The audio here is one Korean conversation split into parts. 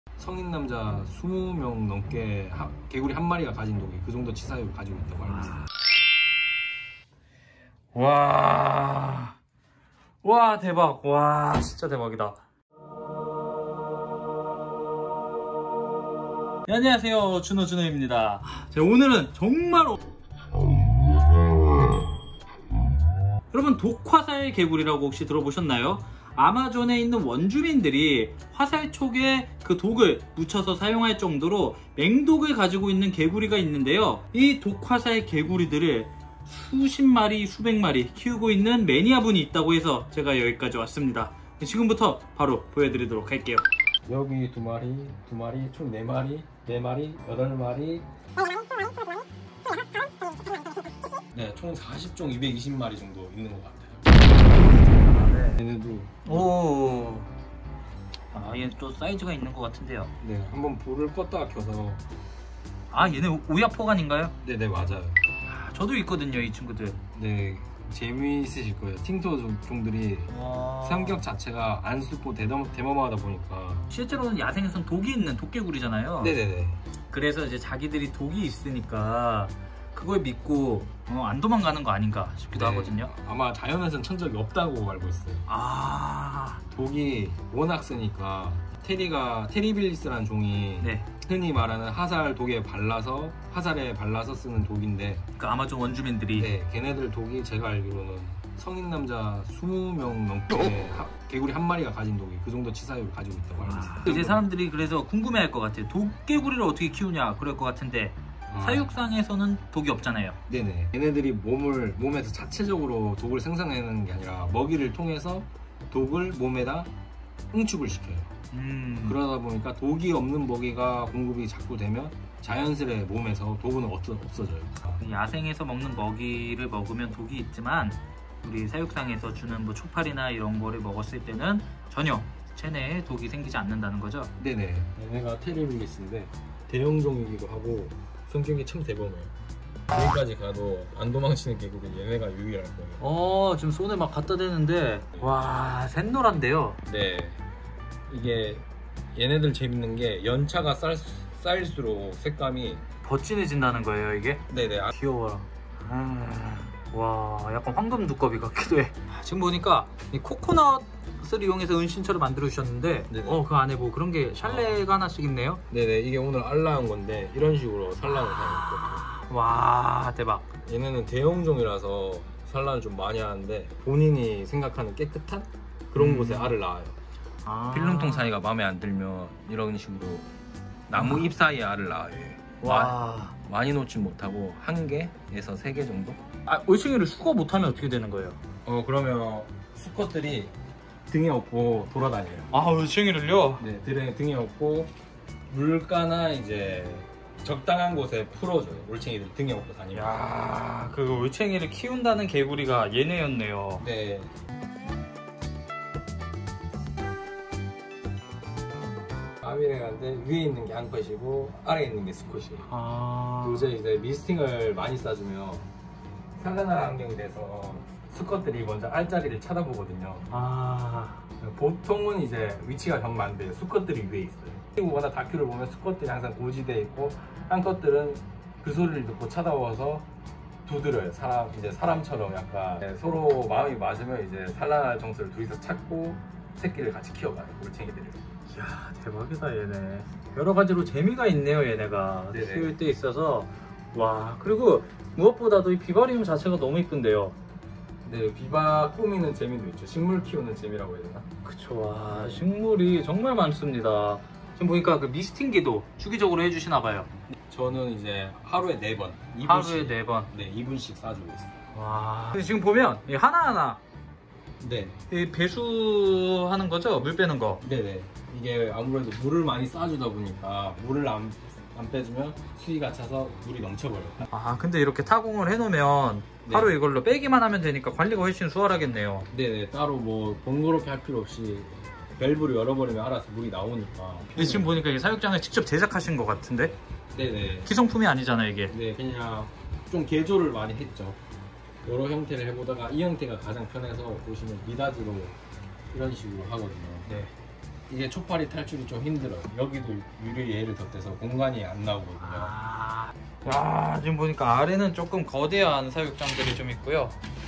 성인 남자 20명 넘게 개구리 한 마리가 가진 독이 그 정도 치사율을 가지고 있다고 알고 있습니다. 와 대박. 와 진짜 대박이다. 네, 안녕하세요, 준호입니다. 오늘은 정말 여러분, 독화살 개구리라고 혹시 들어보셨나요? 아마존에 있는 원주민들이 화살촉에 그 독을 묻혀서 사용할 정도로 맹독을 가지고 있는 개구리가 있는데요. 이 독화살 개구리들을 수십 마리, 수백 마리 키우고 있는 매니아분이 있다고 해서 제가 여기까지 왔습니다. 지금부터 바로 보여드리도록 할게요. 여기 두 마리, 총 4마리, 8마리. 네, 총 40종 220마리 정도 있는 것 같아요. 얘네도 얘 또 사이즈가 있는 것 같은데요. 네, 한번 불을 껐다가 켜서. 얘네 오야포간인가요? 네네, 맞아요. 저도 있거든요, 이 친구들. 네, 재미있으실 거예요. 팅토 종들이 성격 자체가 안수포 대범하다 보니까. 실제로는 야생에선 독이 있는 독개구리잖아요. 네네네. 그래서 이제 자기들이 독이 있으니까 그걸 믿고 안 도망가는 거 아닌가 싶기도 하거든요. 아마 자연에선 천적이 없다고 알고 있어요. 독이 워낙 세니까 테리빌리스라는 종이 흔히 말하는 화살에 발라서 쓰는 독인데, 그 아마존 원주민들이 걔네들 독이 제가 알기로는 성인 남자 20명 넘게 개구리 한 마리가 가진 독이 그 정도 치사율을 가지고 있다고 알고 있어요. 이제 사람들이 그래서 궁금해할 것 같아요. 독개구리를 어떻게 키우냐 그럴 것 같은데 사육상에서는 독이 없잖아요. 네네. 얘네들이 몸에서 자체적으로 독을 생산해내는 게 아니라 먹이를 통해서 독을 몸에다 응축을 시켜요. 그러다 보니까 독이 없는 먹이가 공급이 자꾸 되면 자연스레 몸에서 독은 없어져요. 야생에서 먹는 먹이를 먹으면 독이 있지만 우리 사육상에서 주는 뭐 초파리나 이런 거를 먹었을 때는 전혀 체내에 독이 생기지 않는다는 거죠? 네네. 얘네가 테리빌리스인데 대형종이기도 하고 성격이 참 대범해요. 여기까지 가도 안 도망치는 개구리는 얘네가 유일할 거예요. 지금 손에 막 갖다 대는데 와, 샛노란데요? 네. 이게 얘네들 재밌는 게 연차가 쌓일수록 색감이 더 진해진다는 거예요, 이게? 네네. 귀여워라. 와, 약간 황금 두꺼비 같기도 해. 지금 보니까 이 코코넛을 이용해서 은신처를 만들어 주셨는데 그 안에 뭐 그런 게 샬레가 하나씩 있네요. 네네. 이게 오늘 알라한 건데 이런 식으로 산란을 하는 와, 대박. 얘네는 대형종이라서 산란을 좀 많이 하는데 본인이 생각하는 깨끗한 그런 곳에 알을 낳아요. 필름통 사이가 마음에 안 들면 이런 식으로 나무 잎 사이에 알을 낳아요. 많이 놓진 못하고 1개에서 3개 정도? 올챙이를 수거 못하면 어떻게 되는 거예요? 그러면 수컷들이 등에 업고 돌아다녀요. 올챙이를요? 네, 등에 업고 물가나 이제 적당한 곳에 풀어줘요. 올챙이들 등에 업고 다니면서. 그 올챙이를 키운다는 개구리가 얘네였네요. 네. 아미레가인데 위에 있는 게 암컷이고 아래에 있는 게 수컷이에요. 이제 미스팅을 많이 쏴주면 산란할 환경이 돼서 수컷들이 먼저 알자리를 찾아보거든요. 보통은 이제 위치가 정반대예요. 수컷들이 위에 있어요. 미국마다 다큐를 보면 수컷들이 항상 고지대에 있고 암컷들은 그 소리를 듣고 찾아와서 두드려요. 사람처럼 약간 서로 마음이 맞으면 이제 산란할 정수를 둘이서 찾고 새끼를 같이 키워가요. 올챙이들을. 이야, 대박이다 얘네. 여러 가지로 재미가 있네요, 얘네가. 키울 때 있어서. 와, 그리고 무엇보다도 이 비바리움 자체가 너무 이쁜데요. 네, 비바 꾸미는 재미도 있죠. 식물 키우는 재미라고 해야 되나? 그쵸. 식물이 정말 많습니다. 지금 보니까 그 미스팅기도 주기적으로 해주시나 봐요. 저는 이제 하루에 4번. 하루에 4번. 네, 2분씩 쏴주고 있어요. 근데 지금 보면 이 하나하나 이 배수하는 거죠? 물 빼는 거. 네네. 이게 아무래도 물을 많이 쏴주다 보니까 물을 안 빼주면 수위가 차서 물이 넘쳐버려요. 근데 이렇게 타공을 해놓으면 바로 이걸로 빼기만 하면 되니까 관리가 훨씬 수월하겠네요. 네네. 따로 뭐 번거롭게 할 필요 없이 밸브를 열어버리면 알아서 물이 나오니까. 근데 지금 보니까 이 사육장을 직접 제작하신 것 같은데? 네네. 기성품이 아니잖아요, 이게. 네, 그냥 좀 개조를 많이 했죠. 여러 형태를 해보다가 이 형태가 가장 편해서 보시면 미닫이로 이런 식으로 하거든요. 이게 초파리 탈출이 좀 힘들어요. 여기도 유리를 덧대서 공간이 안 나오거든요. 야, 지금 보니까 아래는 조금 거대한 사육장들이 좀 있고요.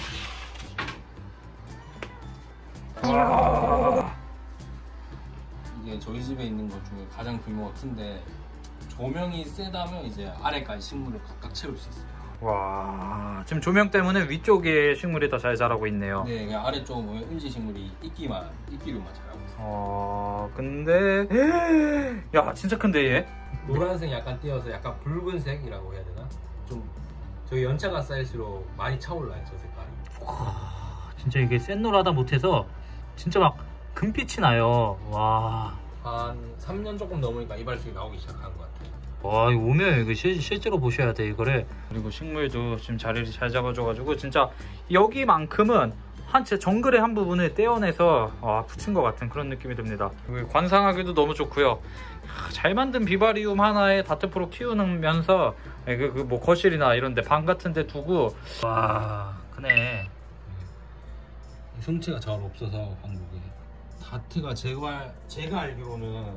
이게 저희 집에 있는 것 중에 가장 규모가 큰데 조명이 세다면 이제 아래까지 식물을 각각 채울 수 있어요. 와, 지금 조명 때문에 위쪽에 식물이 더 잘 자라고 있네요. 네, 그냥 아래쪽은 보면 은지 식물이 이끼류만 자라고 있어요. 근데 야, 진짜 큰데 얘? 노란색 약간 띄어서 약간 붉은색이라고 해야 되나? 좀 저희 연차가 쌓일수록 많이 차올라요, 저 색깔이. 와, 진짜 이게 센노라다 못해서 진짜 막 금빛이 나요. 와. 한 3년 조금 넘으니까 이발색이 나오기 시작한 것 같아요. 와, 이거 오면 이거 실제로 보셔야 돼, 이거를. 그리고 식물도 지금 자리를 잘 잡아줘가지고 진짜 여기만큼은 제 정글의 한 부분을 떼어내서 붙인 것 같은 그런 느낌이 듭니다. 그리고 관상하기도 너무 좋고요. 잘 만든 비바리움 하나에 다트프로 키우면서 뭐 거실이나 이런데 방 같은데 두고. 와, 크네. 성체가 잘 없어서 한국에 다트가 제가 알기로는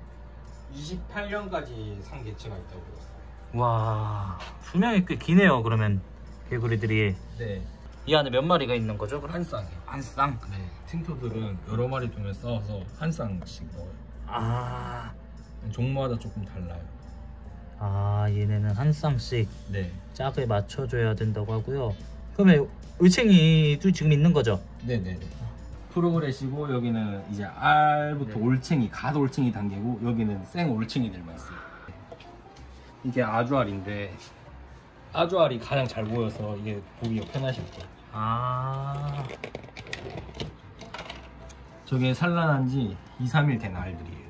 28년까지 산 개체가 있다고 들었어요. 와, 수명이 꽤 기네요. 그러면 개구리들이. 네. 이 안에 몇 마리가 있는 거죠? 그럼? 한 쌍이요. 한 쌍? 네. 팅토들은 여러 마리 두면 싸워서 한 쌍씩 넣어요. 종마다 조금 달라요. 얘네는 한 쌍씩 네. 짝을 맞춰줘야 된다고 하고요. 그러면 올챙이도 지금 있는 거죠? 네네네. 프로그레시고 여기는 이제 알부터 올챙이, 갓 올챙이 단계고 여기는 생 올챙이들만 있어요. 이게 아주알인데 아주알이 가장 잘 보여서 이게 보기가 편하실 거예요. 저게 산란한 지 2, 3일 된 알들이에요.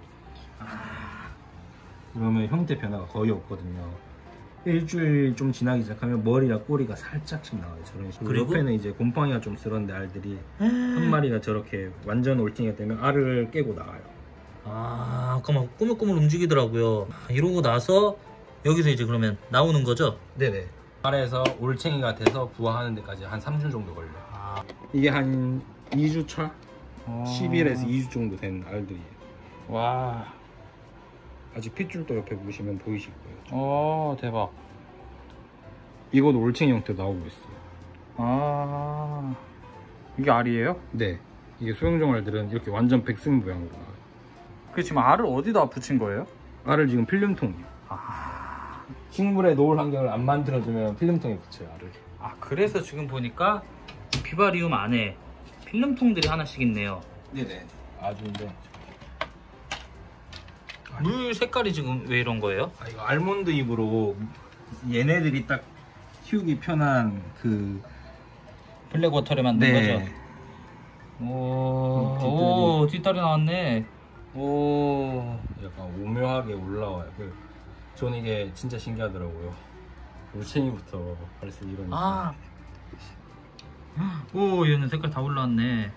그러면 형태 변화가 거의 없거든요. 일주일 좀 지나기 시작하면 머리랑 꼬리가 살짝씩 나와요. 저런 식으로. 그리고? 옆에는 이제 곰팡이가 좀 쓸었는데 알들이 한 마리가 저렇게 완전 올챙이가 되면 알을 깨고 나와요. 그럼 꾸물꾸물 움직이더라고요. 이러고 나서 여기서 이제 그러면 나오는 거죠? 네네. 알에서 올챙이가 돼서 부화하는 데까지 한 3주 정도 걸려요. 이게 한 2주 차? 10일에서 2주 정도 된 알들이에요. 와. 아직 핏줄도 옆에 보시면 보이실 거예요. 대박. 이것도 올챙이 형태로 나오고 있어요. 이게 알이에요? 네. 이게 소형종 알들은 이렇게 완전 백승 모양으로 나와요. 그 지금 알을 어디다 붙인 거예요? 알을 지금 필름통이요. 식물에 놓을 환경을 안 만들어주면 필름통에 붙여요, 알을. 그래서 지금 보니까 비바리움 안에 필름통들이 하나씩 있네요. 네네. 아주인데. 물 색깔이 지금 왜 이런 거예요? 이거 알몬드 잎으로 얘네들이 딱 키우기 편한 그 블랙워터를 만든 거죠? 오, 뒷다리 나왔네. 약간 오묘하게 올라와요. 저는 이게 진짜 신기하더라고요. 올챙이부터 벌써 이러니까. 얘는 색깔 다 올라왔네.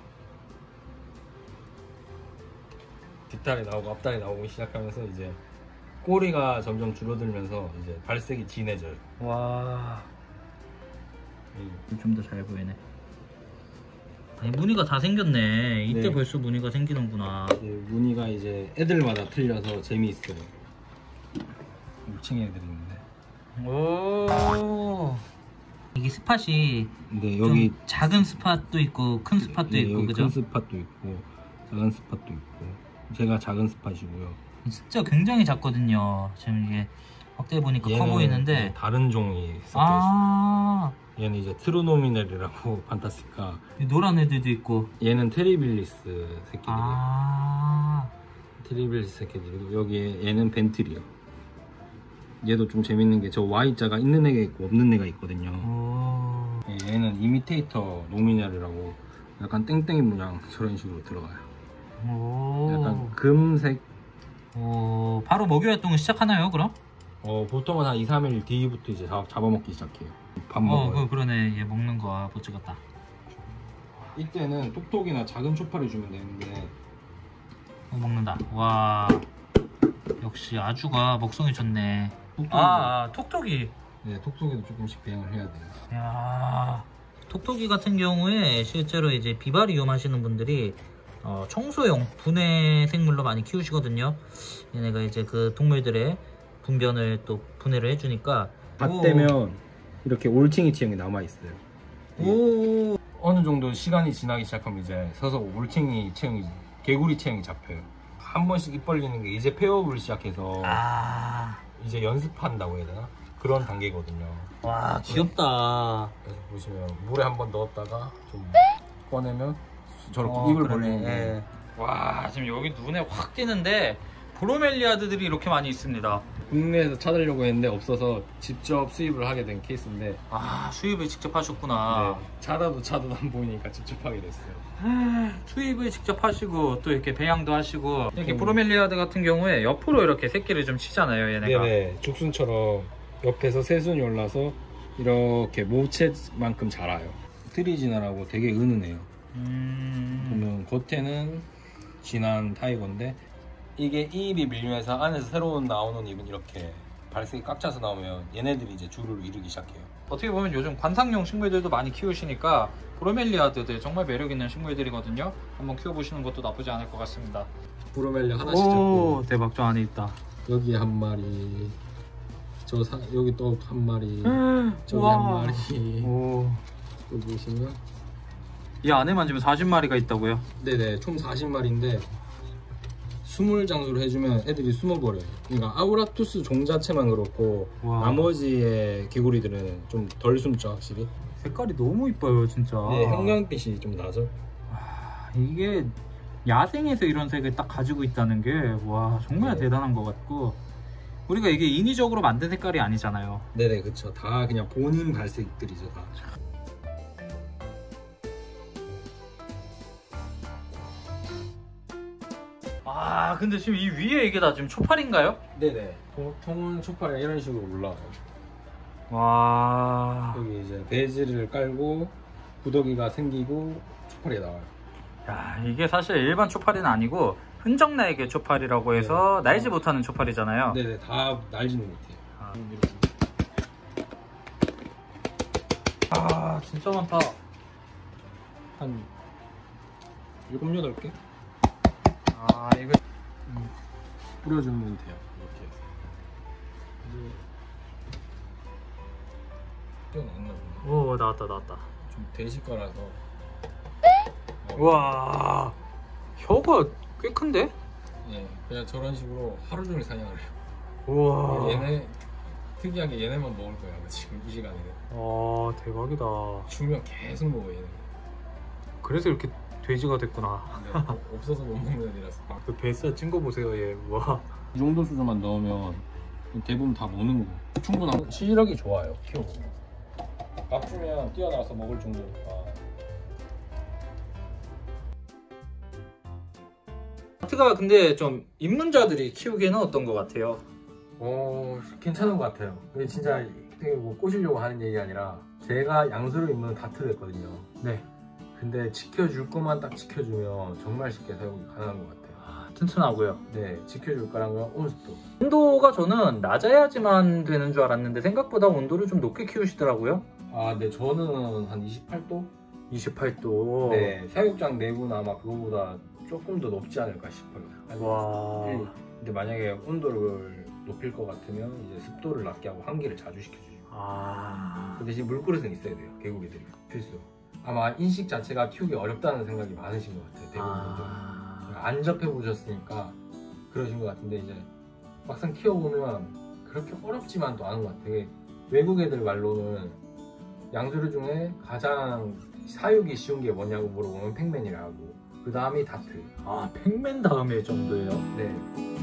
뒷다리 나오고 앞다리 나오기 시작하면서 이제 꼬리가 점점 줄어들면서 이제 발색이 진해져요. 와, 좀 더 잘 보이네. 무늬가 다 생겼네. 이때 네. 벌써 무늬가 생기는구나. 무늬가 이제 애들마다 틀려서 재미있어요. 올챙이 애들이 있는데. 이게 스팟이 네, 여기 작은 스팟도 있고 큰 스팟도 있고, 그죠? 큰 스팟도 있고 작은 스팟도 있고. 제가 작은 스팟이고요. 진짜 굉장히 작거든요. 지금 이게 확대해 보니까 커 보이는데 다른 종이 섞여 있어요. 얘는 이제 트루노미넬이라고 판타스카. 노란 애들도 있고. 얘는 테리빌리스 새끼들이에요. 테리빌리스 새끼들이고 여기에 얘는 벤틀이요. 얘도 좀 재밌는 게 저 Y자가 있는 애가 있고 없는 애가 있거든요. 얘는 이미테이터 노미넬이라고 약간 땡땡이 모양 저런 식으로 들어가요. 약간 금색. 바로 먹이 활동을 시작하나요, 그럼? 보통은 한 2, 3일 뒤부터 이제 잡아먹기 시작해요. 밥 먹어요. 그러네. 얘 먹는 거 못 찍었다. 이때는 톡톡이나 작은 초파를 주면 되는데. 먹는다. 와, 역시 아주가 먹성이 좋네. 톡톡이. 네, 톡톡이도 조금씩 배양을 해야 돼요. 야, 톡톡이 같은 경우에 실제로 이제 비바리움 하시는 분들이 청소용 분해 생물로 많이 키우시거든요. 얘네가 이제 그 동물들의 분변을 또 분해를 해주니까 밭 되면 이렇게 올챙이 체형이 남아 있어요. 오. 어느 정도 시간이 지나기 시작하면 이제 서서 올챙이 체형이, 개구리 체형이 잡혀요. 한 번씩 입 벌리는 게 이제 폐업을 시작해서 이제 연습한다고 해야 되나? 그런 단계거든요. 와, 귀엽다. 그래서 보시면 물에 한번 넣었다가 좀 꺼내면 저렇게 입을 벌리는 게. 와, 지금 여기 눈에 확 띄는데 브로멜리아드들이 이렇게 많이 있습니다. 국내에서 찾으려고 했는데 없어서 직접 수입을 하게 된 케이스인데. 수입을 직접 하셨구나. 네, 찾아도 안 보이니까 직접 하게 됐어요. 수입을 직접 하시고 또 이렇게 배양도 하시고, 이렇게 브로멜리아드 같은 경우에 옆으로 이렇게 새끼를 좀 치잖아요, 얘네가. 네네, 죽순처럼 옆에서 새순이 올라서 이렇게 모채만큼 자라요. 트리지나라고 되게 은은해요. 보면 겉에는 진한 타이거인데 이게 이 잎이 밀면서 안에서 새로운 나오는 잎은 이렇게 발색이 꽉 차서 나오면 얘네들이 이제 주를 이루기 시작해요. 어떻게 보면 요즘 관상용 식물들도 많이 키우시니까 브로멜리아드들 정말 매력있는 식물들이거든요. 한번 키워보시는 것도 나쁘지 않을 것 같습니다. 브로멜리아 하나씩 잡고, 대박, 저 안에 있다. 여기 한 마리, 여기 또 한 마리, 저기 한 마리. 여기 보시면 이 안에만 지금 40마리가 있다고요? 네네, 총 40마리인데 숨을 장소를 해주면 애들이 숨어버려요. 그러니까 아우라투스 종 자체만 그렇고 나머지의 개구리들은 좀 덜 숨죠, 확실히. 색깔이 너무 이뻐요, 진짜. 네, 형광빛이 좀 나죠. 이게 야생에서 이런 색을 딱 가지고 있다는 게 와, 정말 대단한 것 같고, 우리가 이게 인위적으로 만든 색깔이 아니잖아요. 네네, 그쵸. 다 그냥 본인 발색들이죠, 다. 근데 지금 이 위에 이게 다 지금 초파리인가요? 네네. 보통은 초파리가 이런 식으로 올라와요. 와. 여기 이제 배지를 깔고 구더기가 생기고 초파리가 나와요. 야, 이게 사실 일반 초파리는 아니고 흔적날개 초파리라고 해서 날지 못하는 초파리잖아요. 네네, 다 날지는 못해요. 진짜 많다. 한 7, 8개? 이거 뿌려주면 돼요. 이렇게 해서. 뛰어나왔나 보네. 오, 나왔다. 좀 대식가라서. 와, 혀가 꽤 큰데? 예, 그냥 저런 식으로 하루 종일 사냥을 해요. 우와. 얘네 특이하게 얘네만 먹을 거야, 아마 지금 이 시간에는. 대박이다. 주면 계속 먹어, 얘네. 그래서 이렇게 돼지가 됐구나. 근데 없어서 못 먹는 애들이라서. 그 뱃살 찐 거 보세요, 얘. 와. 이 정도 수준만 넣으면 대부분 다 먹는 거. 충분한 시력이 좋아요, 키워보면. 밥 주면 뛰어나와서 먹을 정도니까. 마트가 근데 좀 입문자들이 키우기에는 어떤 것 같아요? 괜찮은 것 같아요. 근데 진짜 뭐 꼬시려고 하는 얘기 아니라 제가 양수로 입문 다트를 했거든요. 네. 근데 지켜줄 것만 딱 지켜주면 정말 쉽게 사용이 가능한 것 같아요. 튼튼하고요. 네, 지켜줄 거란 건 온습도. 온도가 저는 낮아야지만 되는 줄 알았는데 생각보다 온도를 좀 높게 키우시더라고요. 네, 저는 한 28도? 28도. 네, 사육장 내부는 아마 그거보다 조금 더 높지 않을까 싶어요. 와. 근데 만약에 온도를 높일 것 같으면 이제 습도를 낮게 하고 환기를 자주 시켜주죠. 그 대신 물그릇은 있어야 돼요, 개구리들이. 필수. 아마 인식 자체가 키우기 어렵다는 생각이 많으신 것 같아요, 대부분 분들은. 안 접해보셨으니까 그러신 것 같은데, 이제 막상 키워보면 그렇게 어렵지만 또 않은 것 같아요. 외국 애들 말로는 양수류 중에 가장 사육이 쉬운 게 뭐냐고 물어보면 팩맨이라고, 그 다음이 다트. 팩맨 다음에 정도예요? 네.